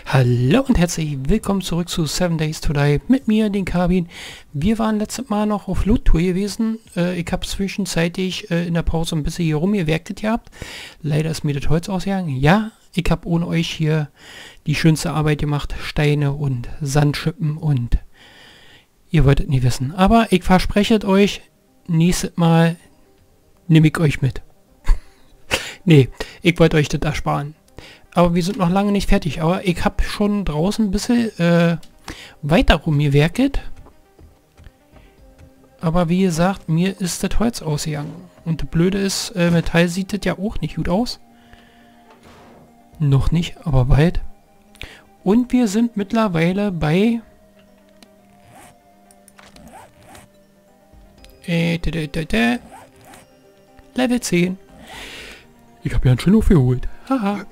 Hallo und herzlich willkommen zurück zu 7 Days to Die mit mir, den Kabin. Wir waren letztes Mal noch auf Loot-Tour gewesen. Ich habe zwischenzeitlich in der Pause ein bisschen hier rumgewerkelt gehabt. Leider ist mir das Holz ausgegangen. Ja, ich habe ohne euch hier die schönste Arbeit gemacht. Steine und Sandschippen und ihr wolltet nie wissen. Aber ich verspreche euch, nächstes Mal nehme ich euch mit. Nee, ich wollte euch das ersparen. Aber wir sind noch lange nicht fertig. Aber ich habe schon draußen ein bisschen weiter rumgewerkelt. Aber wie gesagt, mir ist das Holz ausgegangen. Und das Blöde ist, Metall sieht das ja auch nicht gut aus. Noch nicht, aber bald. Und wir sind mittlerweile bei... Level 10. Ich habe ja einen schön aufgeholt. Haha.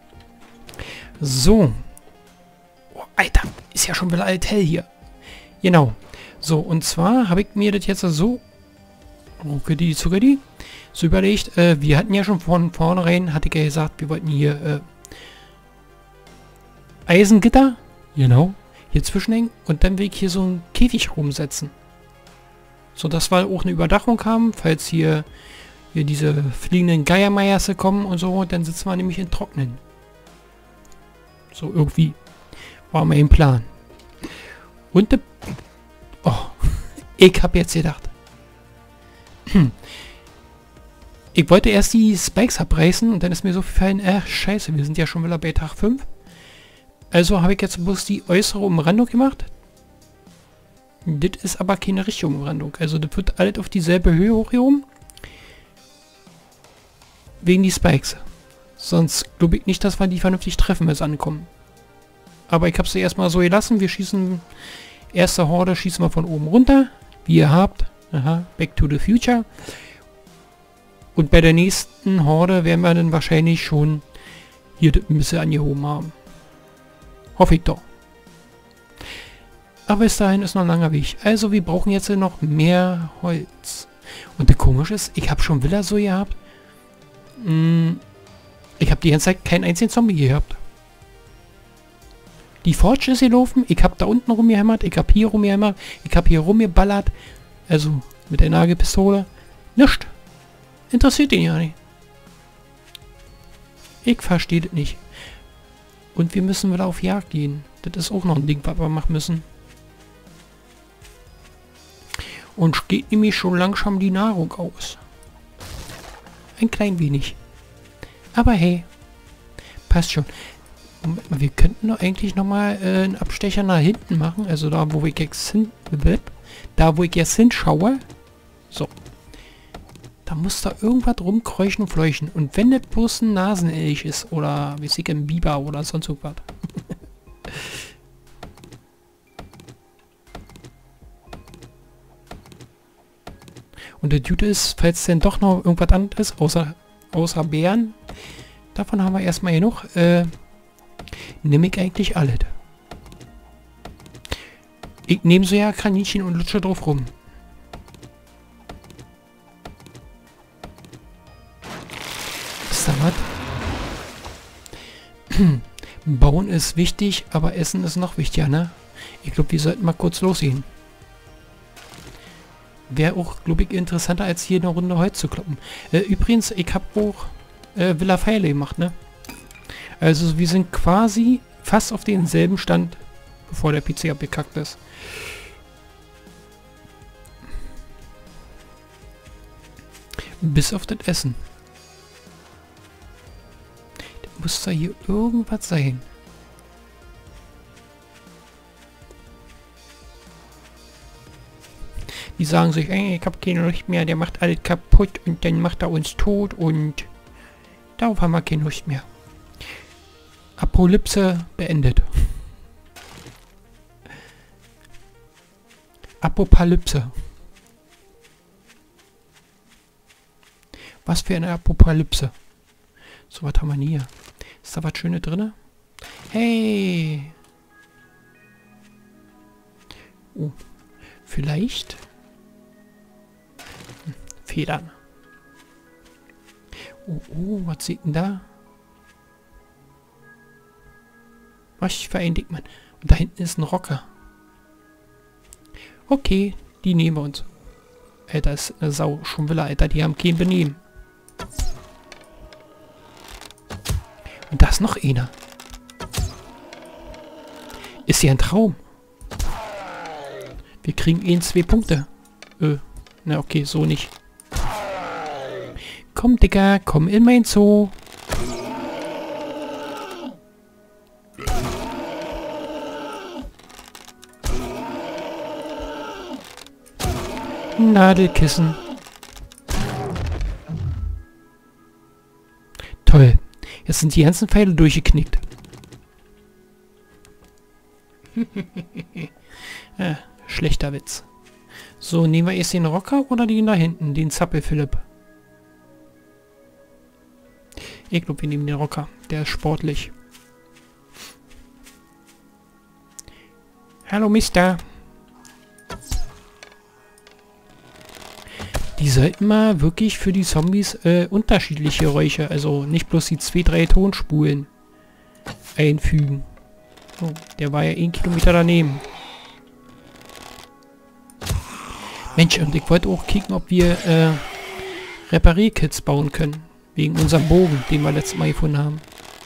So. Oh, Alter, ist ja schon wieder alt hell hier. Genau. So, und zwar habe ich mir das jetzt so... Ruckedi, zuckedi. So überlegt, wir hatten ja schon von vornherein, hatte ich ja gesagt, wir wollten hier Eisengitter, genau, hier zwischenhängen und dann will ich hier so einen Käfig rumsetzen. So, dass wir auch eine Überdachung haben, falls hier diese fliegenden Geiermeiers kommen und so, dann sitzen wir nämlich in Trocknen. So irgendwie war mein Plan. Und oh, ich habe jetzt gedacht. Ich wollte erst die Spikes abreißen und dann ist mir so gefallen, scheiße, wir sind ja schon wieder bei Tag 5. Also habe ich jetzt bloß die äußere Umrandung gemacht. Das ist aber keine richtige Umrandung. Also das wird alles auf dieselbe Höhe hochgehoben. Wegen die Spikes. Sonst glaube ich nicht, dass wir die vernünftig treffen, wenn es ankommen. Aber ich habe sie erstmal so gelassen. Wir schießen... Erste Horde schießen wir von oben runter. Wie ihr habt. Aha, Back to the Future. Und bei der nächsten Horde werden wir dann wahrscheinlich schon hier ein bisschen angehoben haben. Hoffe ich doch. Aber bis dahin ist noch ein langer Weg. Also wir brauchen jetzt noch mehr Holz. Und das Komische ist, ich habe schon wieder so gehabt. Ich habe die ganze Zeit keinen einzigen Zombie gehabt. Die Forge ist gelaufen. Ich habe da unten rumgehämmert. Ich habe hier rumgehämmert. Ich habe hier rumgeballert. Also mit der Nagelpistole. Nichts. Interessiert ihn ja nicht. Ich verstehe das nicht. Und wir müssen wieder auf Jagd gehen. Das ist auch noch ein Ding, was wir machen müssen. Und steht nämlich schon langsam die Nahrung aus. Ein klein wenig. Aber hey, passt schon. Moment mal, wir könnten doch eigentlich nochmal einen Abstecher nach hinten machen. Also da, wo ich jetzt hinschaue. So. Da muss da irgendwas rumkräuchen und fleuchen. Und wenn das bloß ein Nasenelch ist oder wie ich ein Biber oder sonst irgendwas. Und der Dude ist, falls denn doch noch irgendwas anderes außer Bären, davon haben wir erstmal genug, nehme ich eigentlich alles. Ich nehme so ja Kaninchen und lutsche drauf rum. Ist da was? Bauen ist wichtig, aber Essen ist noch wichtiger, ne? Ich glaube, wir sollten mal kurz losgehen. Wäre auch, glaube ich, interessanter, als hier eine Runde Holz zu kloppen. Übrigens, ich habe auch Villa Pfeile gemacht, ne? Also wir sind quasi fast auf denselben Stand, bevor der PC abgekackt ist. Bis auf das Essen. Da muss da hier irgendwas sein. Die sagen sich, ey, ich habe keine Lust mehr, der macht alles kaputt und dann macht er uns tot und darauf haben wir keine Lust mehr. Apokalypse beendet. Apokalypse. Was für eine Apokalypse. So, was haben wir hier? Ist da was Schönes drin? Hey! Oh, vielleicht... Federn. Oh, was sieht denn da? Was für ein Dickmann. Und da hinten ist ein Rocker. Okay, die nehmen wir uns. Alter, ist eine Sau. Schon will er, Alter. Die haben kein Benehmen. Und da ist noch einer. Ist ja ein Traum. Wir kriegen 2 Punkte. Na okay, so nicht. Komm, Dicker, komm in mein Zoo. Nadelkissen. Toll. Jetzt sind die ganzen Pfeile durchgeknickt. Ja, schlechter Witz. So, nehmen wir erst den Rocker oder den da hinten, den Zappel-Philipp? Ich glaube, wir nehmen den Rocker. Der ist sportlich. Hallo, Mister. Die sollten mal wirklich für die Zombies unterschiedliche Geräusche, also nicht bloß die 2, 3 Tonspulen einfügen. Oh, der war ja 1 Kilometer daneben. Mensch, und ich wollte auch kicken, ob wir Reparierkits bauen können. Wegen unserem Bogen, den wir letztes Mal gefunden haben.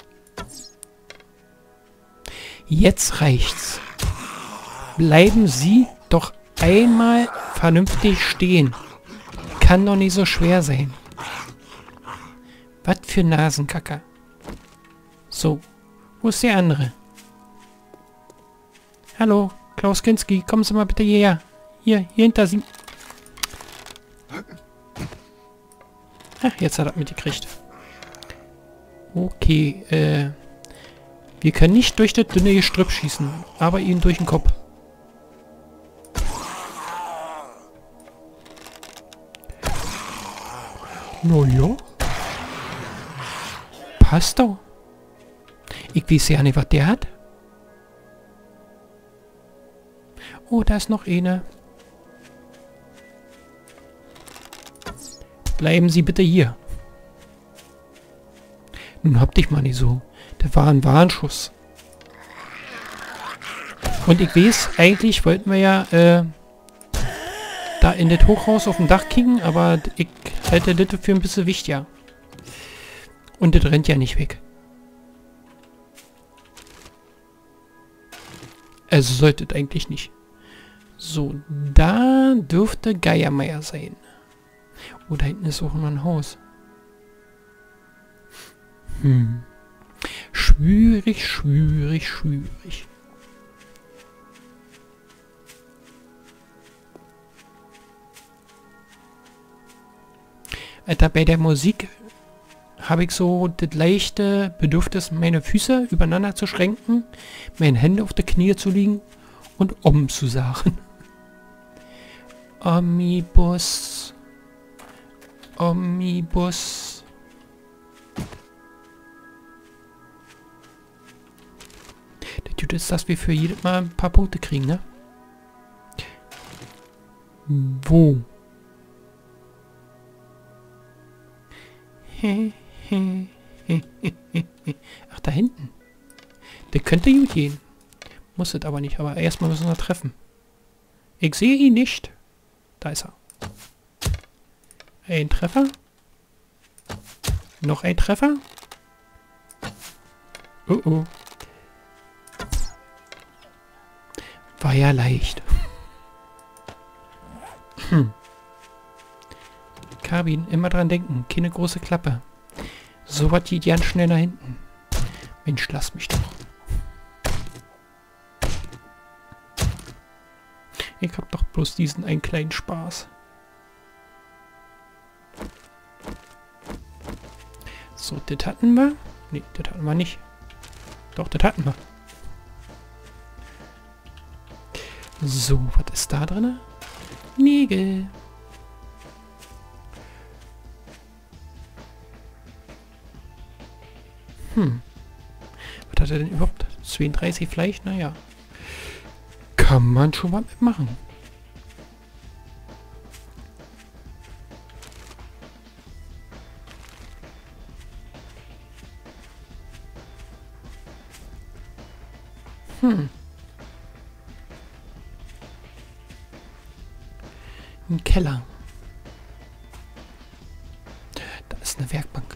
Jetzt reicht's. Bleiben Sie doch einmal vernünftig stehen. Kann doch nicht so schwer sein. Was für Nasenkacker. So, wo ist der andere? Hallo, Klaus Kinski, kommen Sie mal bitte hierher. Hier hinter Sie. Ach, jetzt hat er mitgekriegt. Okay, wir können nicht durch das dünne Gestrüpp schießen, aber ihn durch den Kopf. Na ja. Passt doch. Ich weiß ja nicht, was der hat. Oh, da ist noch eine. Bleiben Sie bitte hier. Nun hab dich mal nicht so. Das war ein Warnschuss. Und ich weiß, eigentlich wollten wir ja da in das Hochhaus auf dem Dach kicken, aber ich halte das für ein bisschen wichtiger. Und das rennt ja nicht weg. Also sollte es eigentlich nicht. So, da dürfte Geiermeier sein. Oh, da hinten ist auch noch ein Haus. Schwierig, schwierig, schwierig. Alter, bei der Musik habe ich so das leichte Bedürfnis, meine Füße übereinander zu schränken, meine Hände auf die Knie zu liegen und zu sagen. Omnibus. Omnibus. Der Tüte ist, dass wir für jedes Mal ein paar Punkte kriegen, ne? Wo? Ach, da hinten. Der könnte gut gehen. Muss es aber nicht. Aber erstmal müssen wir treffen. Ich sehe ihn nicht. Da ist er. Ein Treffer. Noch ein Treffer. Oh oh. War ja leicht. Kabin, immer dran denken. Keine große Klappe. So was geht ganz schnell nach hinten. Mensch, lass mich doch. Ich hab doch bloß diesen einen kleinen Spaß. So, das hatten wir. Ne, das hatten wir nicht. Doch, das hatten wir. So, was ist da drin? Nägel. Was hat er denn überhaupt? 32 Fleisch? Naja. Kann man schon mal mitmachen. Ein Keller. Da ist eine Werkbank.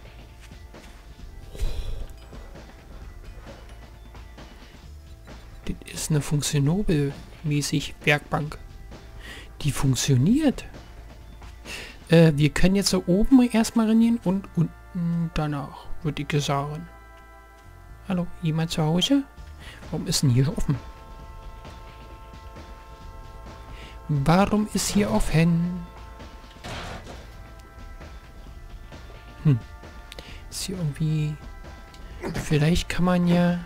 Das ist eine Funktionobel-mäßig Werkbank. Die funktioniert. Wir können jetzt so oben erstmal reingehen und unten danach, würde ich sagen. Hallo, jemand zu Hause? Warum ist denn hier offen? Warum ist hier offen? Ist hier irgendwie... Vielleicht kann man ja...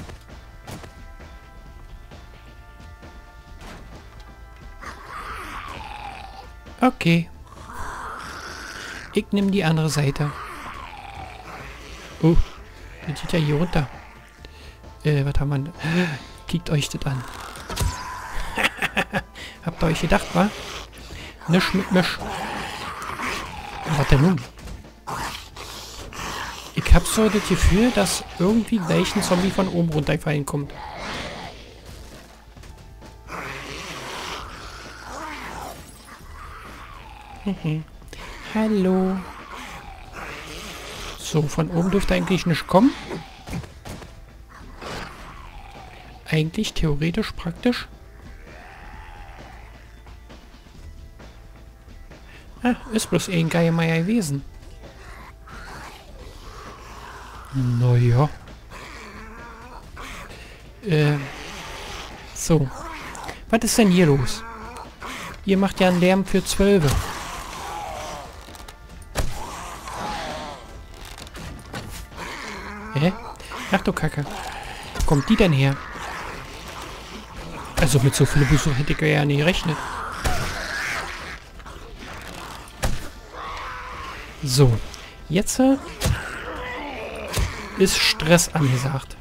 Okay. Ich nehme die andere Seite. Oh, das geht ja hier runter. Was haben wir? Kickt euch das an. Habt ihr euch gedacht, wa? Nisch mit Misch. Was denn nun? Ich hab so das Gefühl, dass irgendwie gleich ein Zombie von oben runterfallen kommt. Hallo. So, von oben dürfte eigentlich nicht kommen. Eigentlich, theoretisch, praktisch. Ah, ist bloß ein Geiermeier gewesen. Naja. So. Was ist denn hier los? Ihr macht ja einen Lärm für 12. Hä? Ach du Kacke. Wo kommt die denn her? Also mit so viel Besuch hätte ich ja nie gerechnet. So. Jetzt ist Stress angesagt.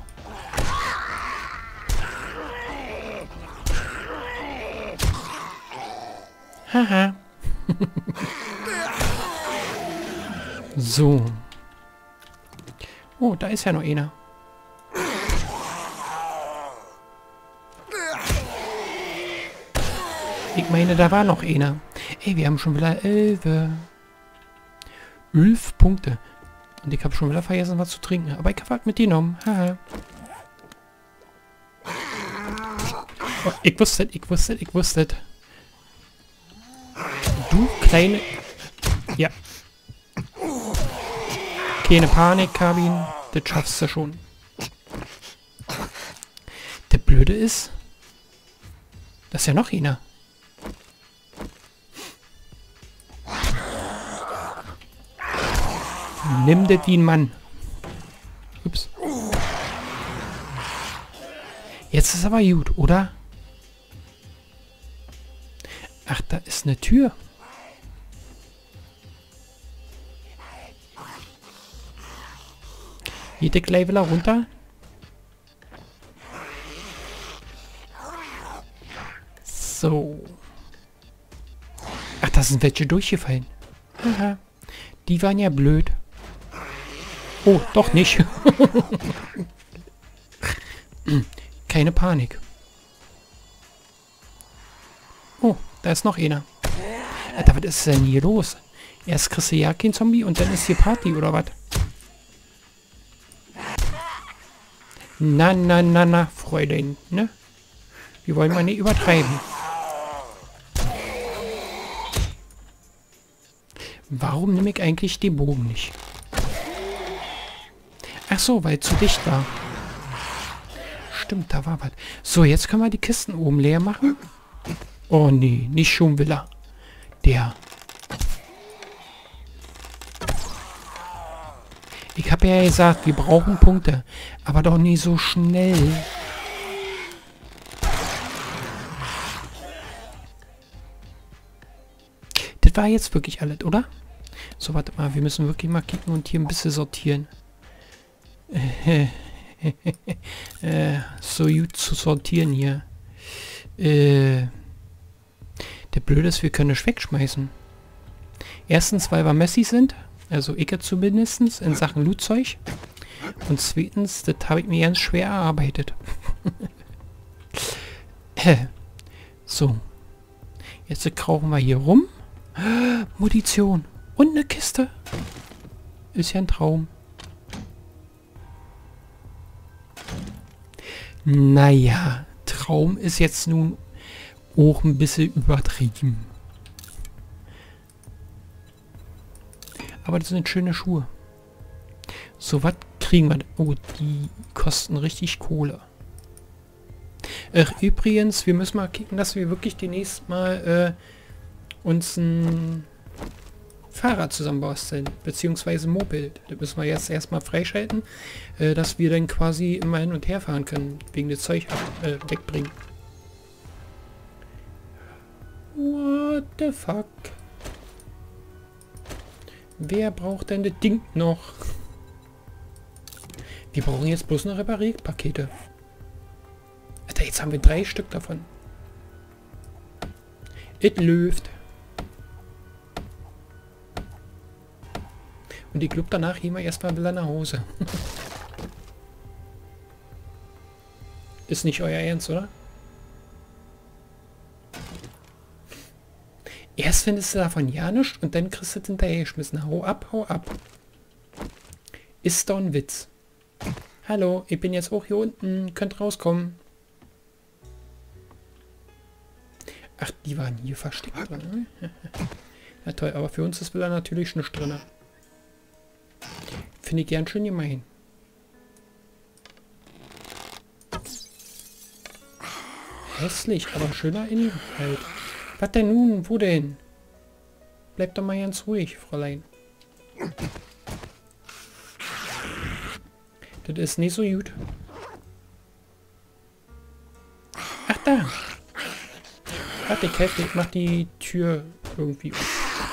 Haha. So. Oh, da ist ja noch einer. Ich meine, da war noch einer. Ey, wir haben schon wieder 11 Punkte. Und ich habe schon wieder vergessen, was zu trinken. Aber ich habe was mitgenommen. Haha. Oh, ich wusste es. Du kleine... Ja. Keine Panik, Kabin. Das schaffst du schon. Der Blöde ist... Das ist ja noch einer. Nimm das wie ein Mann. Ups. Jetzt ist aber gut, oder? Ach, da ist eine Tür. Geht der gleich wieder runter? So. Ach, da sind welche durchgefallen. Aha. Die waren ja blöd. Oh, doch nicht. Keine Panik. Oh, da ist noch einer. Alter, was ist denn hier los? Erst kriegst du ja kein Zombie und dann ist hier Party, oder was? Na, Fräulein, ne? Wir wollen mal nicht übertreiben. Warum nehme ich eigentlich den Bogen nicht? Ach so, weil es zu dicht war. Stimmt, da war was. So, jetzt können wir die Kisten oben leer machen. Oh nee, nicht schon wieder. Der. Ich habe ja gesagt, wir brauchen Punkte. Aber doch nie so schnell. Das war jetzt wirklich alles, oder? So, warte mal, wir müssen wirklich mal kicken und hier ein bisschen sortieren. So gut zu sortieren hier. Der Blöde ist, wir können das wegschmeißen. Erstens, weil wir Messi sind. Also ich zumindest in Sachen Lootzeug. Und zweitens, das habe ich mir ganz schwer erarbeitet. So. Jetzt krauchen wir hier rum. Munition. Und eine Kiste. Ist ja ein Traum. Naja, Traum ist jetzt nun auch ein bisschen übertrieben. Aber das sind schöne Schuhe. So, was kriegen wir? Oh, die kosten richtig Kohle. Übrigens, wir müssen mal gucken, dass wir wirklich demnächst mal uns ein Fahrrad zusammenbasteln, beziehungsweise Moped. Das müssen wir jetzt erstmal freischalten, dass wir dann quasi immer hin und her fahren können, wegen des Zeug wegbringen. What the fuck? Wer braucht denn das Ding noch? Wir brauchen jetzt bloß noch Reparierpakete. Alter, jetzt haben wir 3 Stück davon. Es läuft. Und ich glaube, danach gehen wir erstmal wieder nach Hause. Ist nicht euer Ernst, oder? Erst findest du davon ja nichts und dann kriegst du es hinterher geschmissen. Hau ab, hau ab. Ist doch ein Witz. Hallo, ich bin jetzt auch hier unten. Könnt rauskommen. Ach, die waren hier versteckt drin. Na toll, aber für uns ist wieder natürlich nichts drin. Finde ich gern schön gemein. Hässlich, aber schöner Inhalt. Was denn nun? Wo denn? Bleibt doch mal ganz ruhig, Fräulein. Das ist nicht so gut. Ach da! Warte, ich helfe, ich mach die Tür irgendwie auf.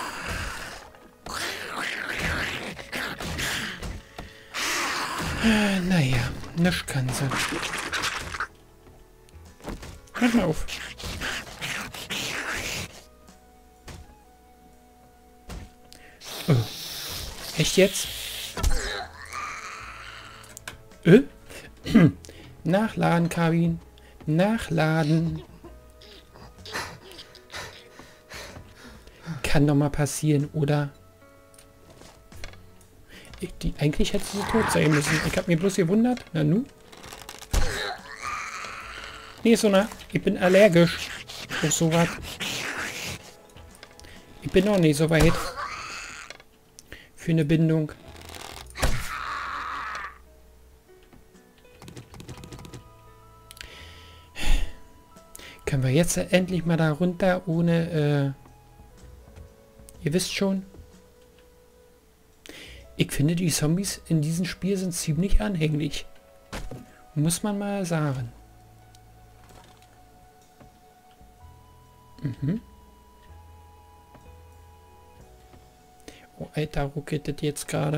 Naja, nichts kann sie. Mach mal auf. Oh. Echt jetzt? Nachladen, Kabin. Nachladen. Kann doch mal passieren, oder? Eigentlich hätte sie tot sein müssen. Ich habe mir bloß gewundert. Na nu? Nee, so nah. Ich bin allergisch. Auf sowas. Ich bin noch nicht so weit. Für eine Bindung. Können wir jetzt endlich mal da runter ohne... ihr wisst schon. Ich finde, die Zombies in diesem Spiel sind ziemlich anhänglich. Muss man mal sagen. Mhm. Oh, Alter, ruckelt das jetzt gerade.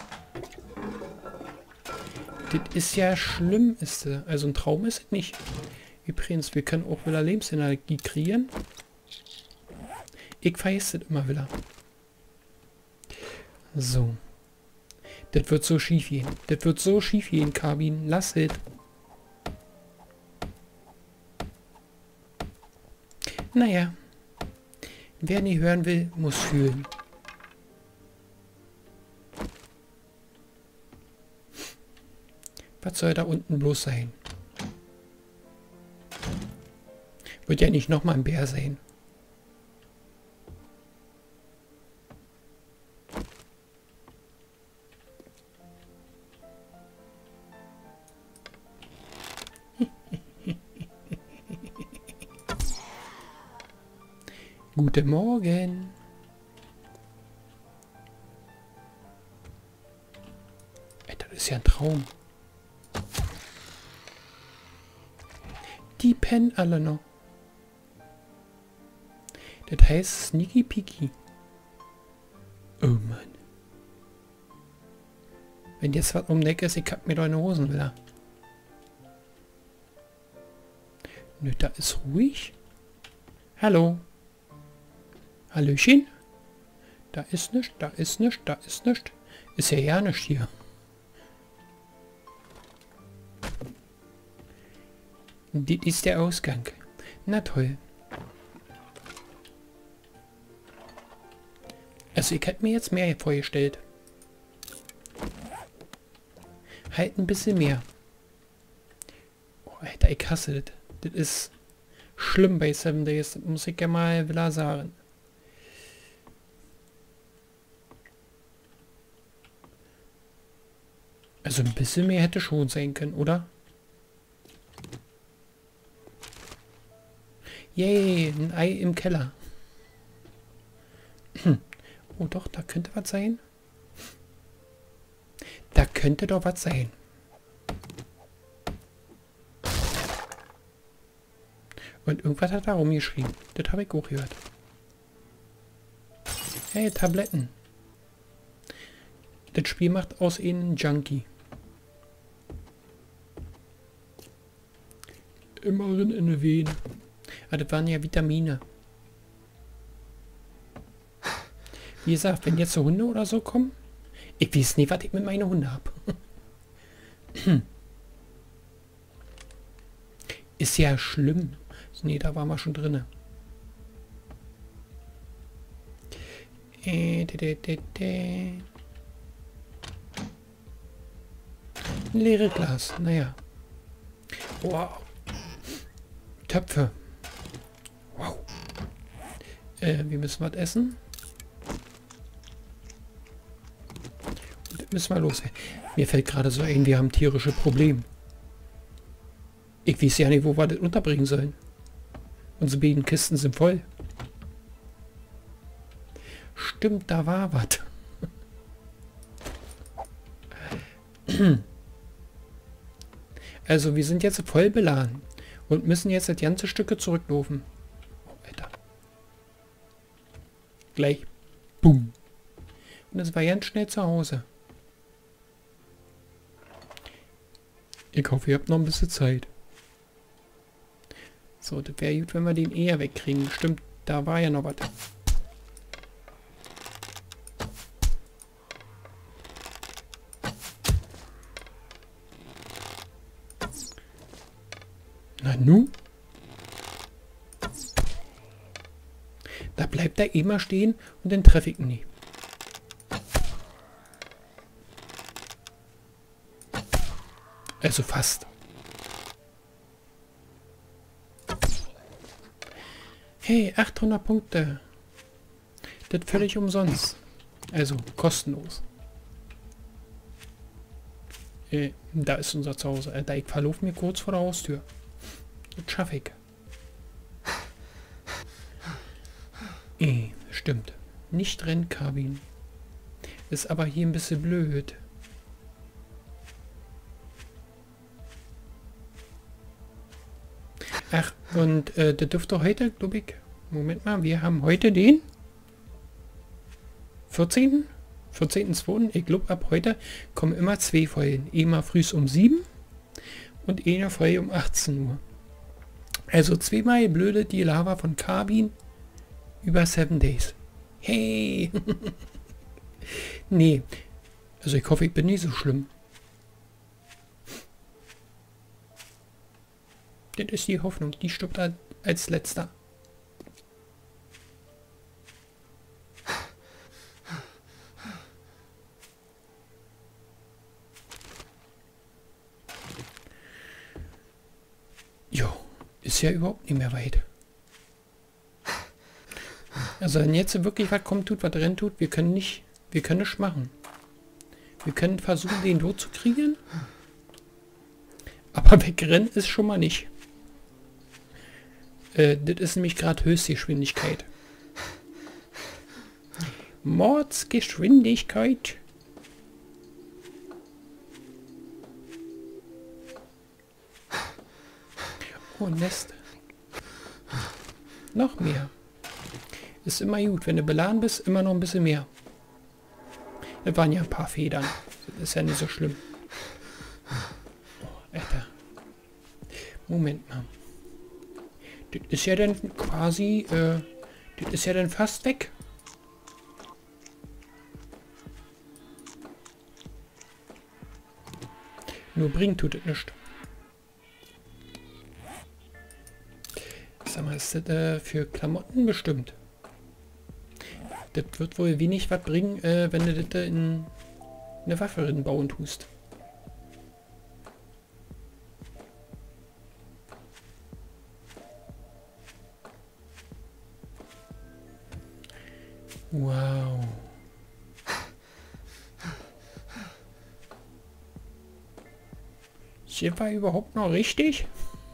Das ist ja schlimm, ist das. Also ein Traum ist es nicht. Übrigens, wir können auch wieder Lebensenergie kriegen. Ich vergesse das immer wieder. So. Das wird so schief gehen. Das wird so schief gehen, Kabin. Lass es. Naja. Wer nicht hören will, muss fühlen. Was soll da unten bloß sein? Wird ja nicht nochmal ein Bär sein. Guten Morgen. Alter, das ist ja ein Traum. Die pennen alle noch. Das heißt Sneaky Peaky. Oh Mann. Wenn jetzt was um den Eck ist, ich hab mir deine Hosen wieder. Nö, da ist ruhig. Hallo. Hallöchen. Da ist nichts, da ist nichts, da ist nichts. Ist ja nichts hier. Das ist der Ausgang. Na toll. Also ich hätte mir jetzt mehr vorgestellt. Halt ein bisschen mehr. Oh, Alter, ich hasse das. Das ist schlimm bei 7 Days. Das muss ich ja mal wieder sagen. Also ein bisschen mehr hätte schon sein können, oder? Yay, ein Ei im Keller. Oh doch, da könnte was sein. Da könnte doch was sein. Und irgendwas hat da rumgeschrieben. Das habe ich auch gehört. Hey, Tabletten. Das Spiel macht aus ihnen Junkie. Immerhin in eine Vene. Ah, das waren ja Vitamine. Wie gesagt, wenn jetzt so Hunde oder so kommen, ich weiß nicht, was ich mit meinen Hunden habe. Ist ja schlimm. Nee, da waren wir schon drinne. Leere Glas, naja. Wow. Töpfe. Wow. Wir müssen was essen. Und müssen wir los. Mir fällt gerade so ein, wir haben tierische Probleme. Ich weiß ja nicht, wo wir das unterbringen sollen. Unsere beiden Kisten sind voll. Stimmt, da war was. Also wir sind jetzt voll beladen und müssen jetzt das ganze Stücke zurücklaufen. Oh, Alter. Gleich. Boom. Und das war ganz schnell zu Hause. Ich hoffe, ihr habt noch ein bisschen Zeit. So, das wäre gut, wenn wir den eher wegkriegen. Stimmt, da war ja noch was. Na nu? Da bleibt er immer stehen und dann treffe ich ihn nie. Also fast. Hey, 800 Punkte. Das völlig umsonst. Also kostenlos. Da ist unser Zuhause. Da ich verlauf mir kurz vor der Haustür. Das schaffe ich. Stimmt. Nicht Rennkabinen. Ist aber hier ein bisschen blöd. Ach, und das dürfte heute, glaube ich... Moment mal, wir haben heute den 14. 14.2. Ich glaube, ab heute kommen immer 2 Folgen. Immer früh um 7 und eine Folge um 18 Uhr. Also zweimal blöde die Lava von Carbin über 7 Days. Hey! Nee, also ich hoffe, ich bin nicht so schlimm. Das ist die Hoffnung, die stirbt als letzter. Jo, ist ja überhaupt nicht mehr weit. Also wenn jetzt wirklich was kommt, tut, was drin tut, wir können nicht machen. Wir können versuchen, den Lot zu kriegen. Aber wegrennen ist schon mal nicht. Das ist nämlich gerade Höchstgeschwindigkeit. Mordsgeschwindigkeit. Oh, Nest. Noch mehr. Ist immer gut. Wenn du beladen bist, immer noch ein bisschen mehr. Das waren ja ein paar Federn. Das ist ja nicht so schlimm. Oh, Alter. Moment mal. Das ist ja dann quasi, das ist ja dann fast weg. Nur bringt tut es nicht. Sag mal, ist das für Klamotten bestimmt? Das wird wohl wenig was bringen, wenn du das in eine Waffe bauen tust. Wow. Sind wir überhaupt noch richtig?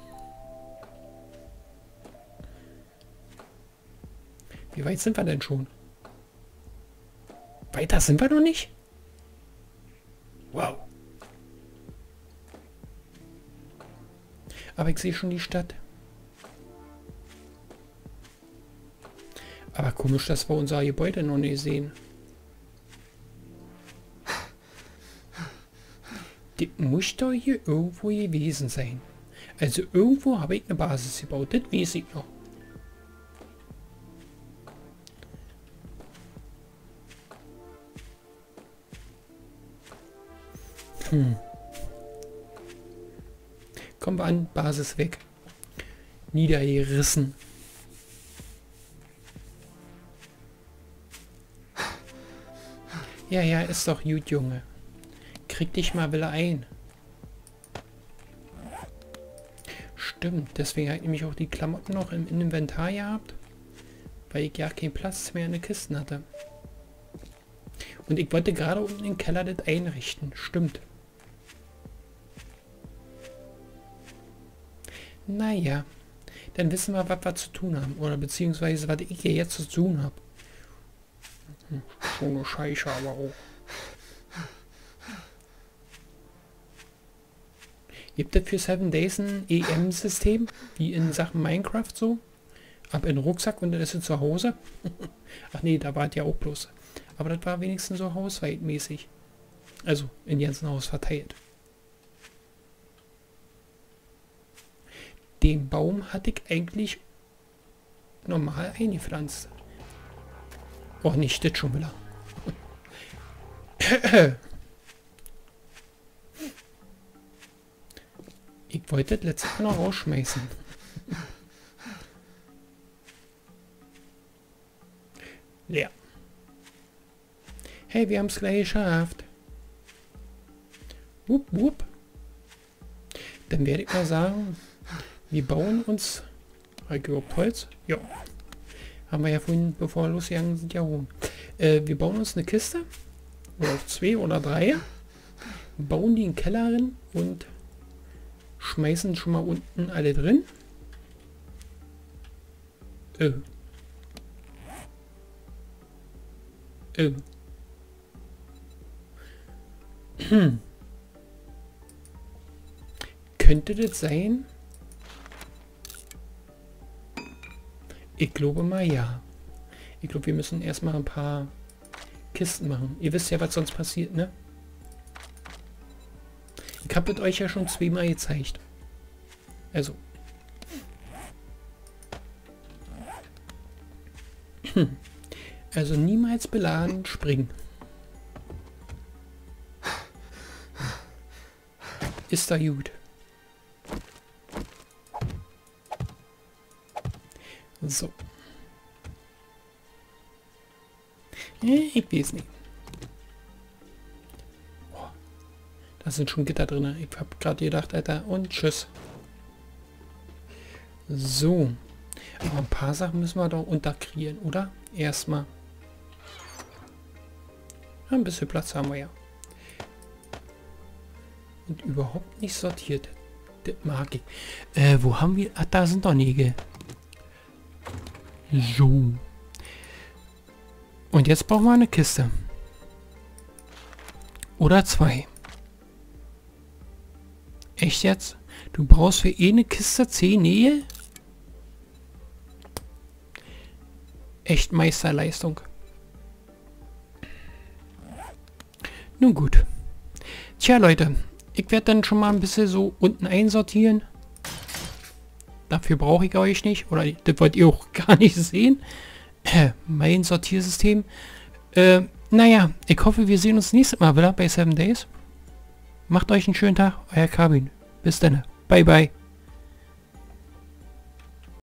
Wie weit sind wir denn schon? Weiter sind wir noch nicht? Wow. Aber ich sehe schon die Stadt. Aber komisch, dass wir unser Gebäude noch nicht sehen. Die muss doch hier irgendwo gewesen sein. Also irgendwo habe ich eine Basis gebaut. Das weiß ich noch. Kommen wir an, Basis weg. Niedergerissen. Ja, ja, ist doch gut, Junge. Krieg dich mal wieder ein. Stimmt, deswegen habe ich nämlich auch die Klamotten noch im Inventar gehabt. Weil ich ja keinen Platz mehr in den Kisten hatte. Und ich wollte gerade unten im Keller das einrichten. Stimmt. Naja, dann wissen wir, was wir zu tun haben. Oder beziehungsweise, was ich hier jetzt zu tun habe. So eine Scheiße aber auch. Gibt es für 7 Days ein EM-System? Wie in Sachen Minecraft so? Ab in den Rucksack und dann ist es zu Hause? Ach nee, da war es ja auch bloß. Aber das war wenigstens so hausweitmäßig. Also in ganzen Haus verteilt. Den Baum hatte ich eigentlich normal eingepflanzt. Oh, nicht das schon wieder. Ich wollte das letzte Mal noch rausschmeißen. Leer. Hey, wir haben es gleich geschafft. Wupp, wupp. Dann werde ich mal sagen, wir bauen uns... Überhaupt Holz? Ja. Haben wir ja vorhin, bevor wir losgegangen sind, ja rum. Wir bauen uns eine Kiste. Oder 2 oder 3. Bauen die in den Keller rein und schmeißen schon mal unten alle drin. Könnte das sein? Ich glaube mal ja. Ich glaube, wir müssen erstmal ein paar Kisten machen. Ihr wisst ja, was sonst passiert, ne? Ich habe es euch ja schon 2-mal gezeigt. Also. Also niemals beladen springen. Ist da gut. So. Ich weiß nicht. Oh, da sind schon Gitter drin. Ich habe gerade gedacht, Alter, und tschüss. So. Aber ein paar Sachen müssen wir doch unterkriegen, oder? Erstmal. Ja, ein bisschen Platz haben wir ja. Und überhaupt nicht sortiert. Das mag ich. Wo haben wir... Ach, da sind doch Nägel. So. Und jetzt brauchen wir eine Kiste. Oder 2. Echt jetzt? Du brauchst für eine Kiste 10 Nägel? Echt Meisterleistung. Nun gut. Tja, Leute. Ich werde dann schon mal ein bisschen so unten einsortieren. Dafür brauche ich euch nicht. Oder das wollt ihr auch gar nicht sehen. Mein Sortiersystem. Naja, ich hoffe, wir sehen uns nächstes Mal wieder bei 7 Days. Macht euch einen schönen Tag. Euer Kabin. Bis dann. Bye, bye.